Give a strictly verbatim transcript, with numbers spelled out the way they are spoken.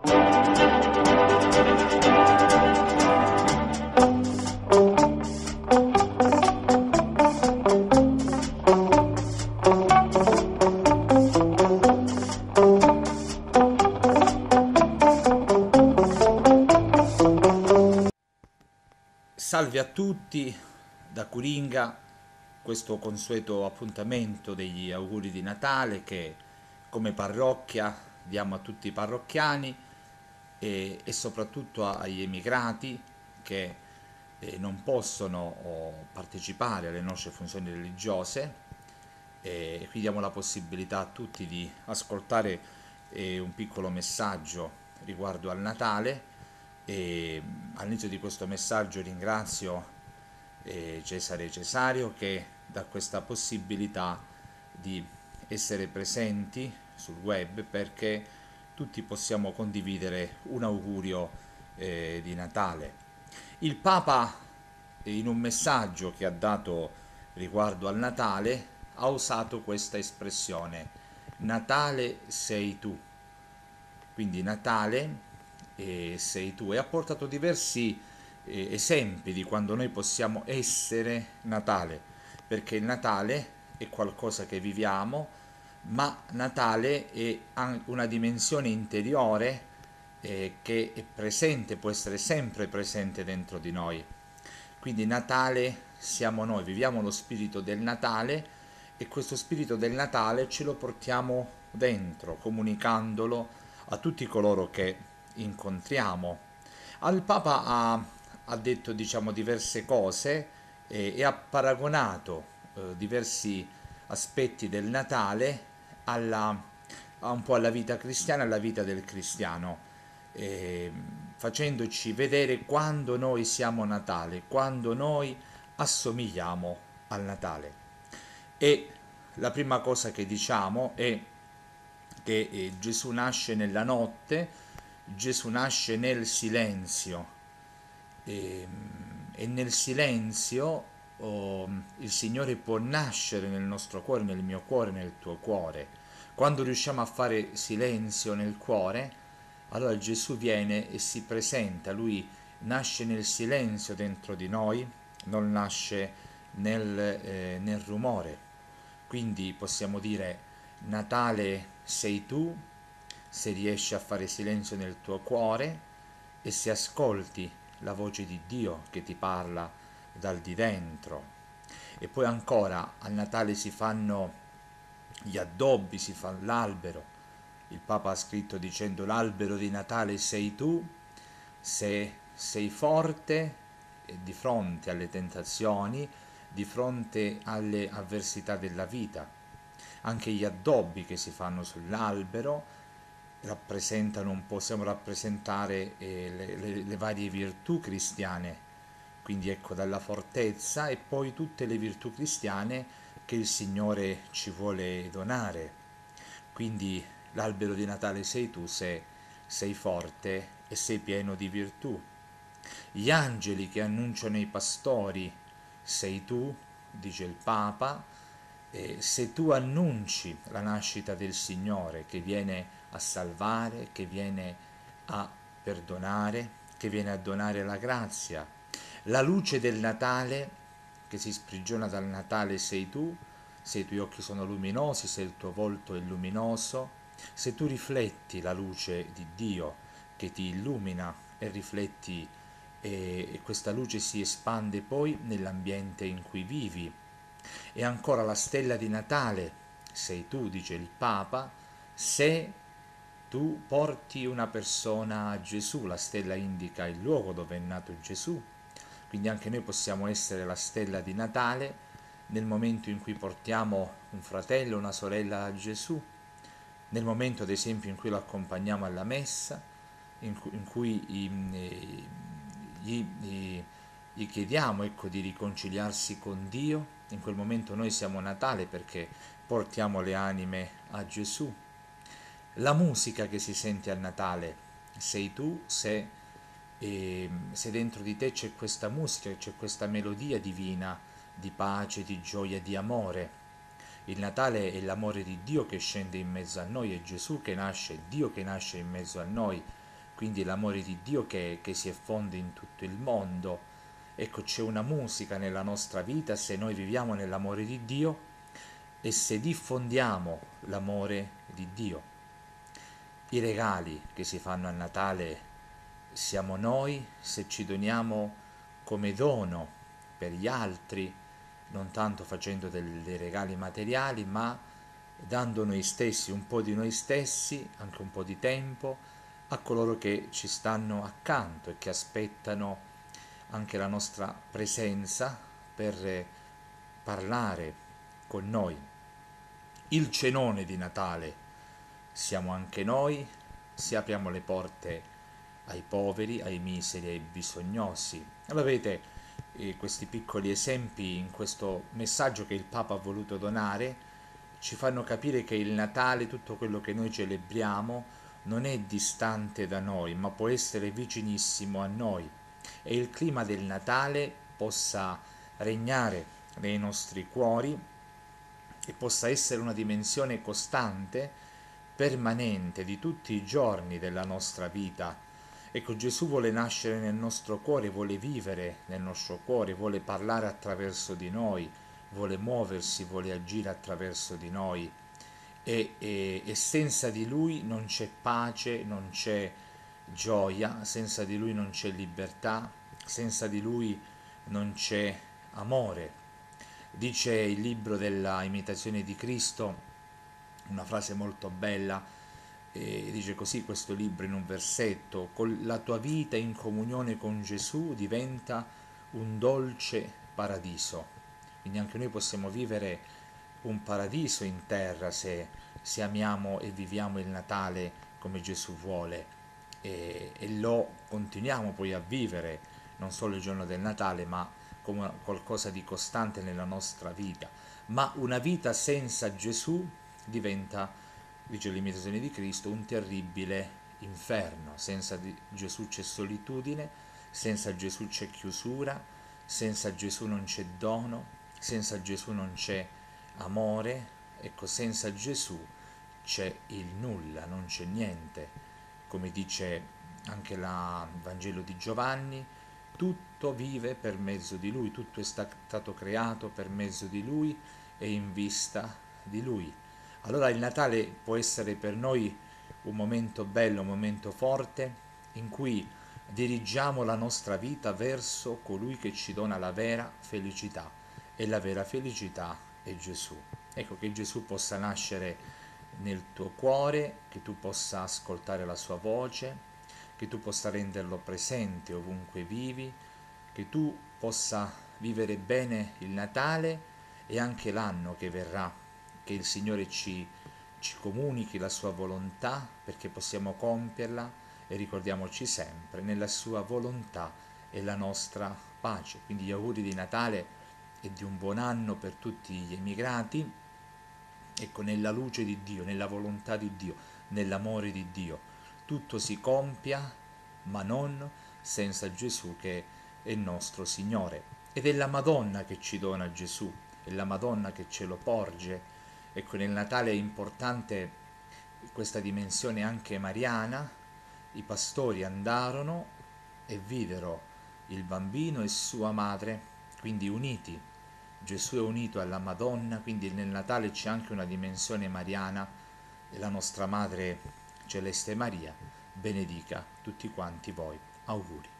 Salve a tutti da Curinga, questo consueto appuntamento degli auguri di Natale che come parrocchia diamo a tutti i parrocchiani e, e soprattutto agli emigrati che eh, non possono oh, partecipare alle nostre funzioni religiose e qui diamo la possibilità a tutti di ascoltare eh, un piccolo messaggio riguardo al Natale e all'inizio di questo messaggio ringrazio eh, Cesare Cesario che dà questa possibilità di essere presenti sul web perché tutti possiamo condividere un augurio eh, di Natale. Il Papa eh, in un messaggio che ha dato riguardo al Natale ha usato questa espressione: Natale sei tu. Quindi Natale eh, sei tu, e ha portato diversi eh, esempi di quando noi possiamo essere Natale, perché il Natale è qualcosa che viviamo, ma Natale è an- una dimensione interiore eh, che è presente, può essere sempre presente dentro di noi. Quindi Natale siamo noi, viviamo lo spirito del Natale e questo spirito del Natale ce lo portiamo dentro, comunicandolo a tutti coloro che incontriamo. Al Papa ha, ha detto diciamo diverse cose eh, e ha paragonato eh, diversi aspetti del Natale alla, a un po' alla vita cristiana, alla vita del cristiano, eh, facendoci vedere quando noi siamo Natale, quando noi assomigliamo al Natale. E la prima cosa che diciamo è che eh, Gesù nasce nella notte, Gesù nasce nel silenzio e, e nel silenzio oh, il Signore può nascere nel nostro cuore, nel mio cuore, nel tuo cuore. Quando riusciamo a fare silenzio nel cuore, allora Gesù viene e si presenta, lui nasce nel silenzio dentro di noi, non nasce nel, eh, nel rumore. Quindi possiamo dire Natale sei tu se riesci a fare silenzio nel tuo cuore e se ascolti la voce di Dio che ti parla dal di dentro. E poi ancora al Natale si fanno gli addobbi, si fa l'albero. Il Papa ha scritto dicendo l'albero di Natale sei tu se sei forte di fronte alle tentazioni, di fronte alle avversità della vita. Anche gli addobbi che si fanno sull'albero rappresentano un po', possiamo rappresentare eh, le, le, le varie virtù cristiane, quindi ecco dalla fortezza e poi tutte le virtù cristiane che il Signore ci vuole donare. Quindi l'albero di Natale sei tu se sei forte e sei pieno di virtù. Gli angeli che annunciano ai pastori sei tu, dice il Papa, eh, se tu annunci la nascita del Signore che viene a salvare, che viene a perdonare, che viene a donare la grazia. La luce del Natale che si sprigiona dal Natale sei tu, se i tuoi occhi sono luminosi, se il tuo volto è luminoso, se tu rifletti la luce di Dio che ti illumina e rifletti e, e questa luce si espande poi nell'ambiente in cui vivi. E ancora la stella di Natale sei tu, dice il Papa, se tu porti una persona a Gesù, la stella indica il luogo dove è nato Gesù, quindi anche noi possiamo essere la stella di Natale nel momento in cui portiamo un fratello o una sorella a Gesù, nel momento ad esempio in cui lo accompagniamo alla messa, in cui, in cui eh, gli, gli, gli chiediamo ecco, di riconciliarsi con Dio, in quel momento noi siamo Natale perché portiamo le anime a Gesù. La musica che si sente a Natale, sei tu se, eh, se dentro di te c'è questa musica, c'è questa melodia divina di pace, di gioia, di amore. Il Natale è l'amore di Dio che scende in mezzo a noi, è Gesù che nasce, è Dio che nasce in mezzo a noi, quindi l'amore di Dio che, che si effonde in tutto il mondo. Ecco, c'è una musica nella nostra vita se noi viviamo nell'amore di Dio e se diffondiamo l'amore di Dio. I regali che si fanno a Natale siamo noi se ci doniamo come dono per gli altri, non tanto facendo del- dei regali materiali, ma dando noi stessi, un po' di noi stessi, anche un po' di tempo, a coloro che ci stanno accanto e che aspettano anche la nostra presenza per eh, parlare con noi. Il cenone di Natale siamo anche noi, se apriamo le porte ai poveri, ai miseri, ai bisognosi. Allora vedete eh, questi piccoli esempi in questo messaggio che il Papa ha voluto donare ci fanno capire che il Natale, tutto quello che noi celebriamo, non è distante da noi, ma può essere vicinissimo a noi. E il clima del Natale possa regnare nei nostri cuori e possa essere una dimensione costante, permanente di tutti i giorni della nostra vita. Ecco, Gesù vuole nascere nel nostro cuore, vuole vivere nel nostro cuore, vuole parlare attraverso di noi, vuole muoversi, vuole agire attraverso di noi e, e- e senza di lui non c'è pace, non c'è gioia, senza di lui non c'è libertà, senza di lui non c'è amore. Dice il libro della imitazione di Cristo una frase molto bella, e dice così questo libro in un versetto: con la tua vita in comunione con Gesù diventa un dolce paradiso. Quindi anche noi possiamo vivere un paradiso in terra se, se amiamo e viviamo il Natale come Gesù vuole e, e lo continuiamo poi a vivere non solo il giorno del Natale ma come qualcosa di costante nella nostra vita. Ma una vita senza Gesù diventa, dice l'imitazione di Cristo, un terribile inferno. Senza di Gesù c'è solitudine, senza Gesù c'è chiusura, senza Gesù non c'è dono, senza Gesù non c'è amore, ecco, senza Gesù c'è il nulla, non c'è niente. Come dice anche la- il Vangelo di Giovanni, tutto vive per mezzo di Lui, tutto è sta- stato creato per mezzo di Lui e in vista di Lui. Allora il Natale può essere per noi un momento bello, un momento forte in cui dirigiamo la nostra vita verso colui che ci dona la vera felicità e la vera felicità è Gesù. Ecco, che Gesù possa nascere nel tuo cuore, che tu possa ascoltare la sua voce, che tu possa renderlo presente ovunque vivi, che tu possa vivere bene il Natale e anche l'anno che verrà, che il Signore ci, ci comunichi la sua volontà perché possiamo compierla e ricordiamoci sempre, nella sua volontà è la nostra pace. Quindi gli auguri di Natale e di un buon anno per tutti gli emigrati, ecco, nella luce di Dio, nella volontà di Dio, nell'amore di Dio. Tutto si compia, ma non senza Gesù che è il nostro Signore. Ed è la Madonna che ci dona Gesù, è la Madonna che ce lo porge. Ecco, nel Natale è importante questa dimensione anche mariana. I pastori andarono e videro il bambino e sua madre, quindi uniti. Gesù è unito alla Madonna, quindi nel Natale c'è anche una dimensione mariana e la nostra Madre Celeste Maria benedica tutti quanti voi. Auguri.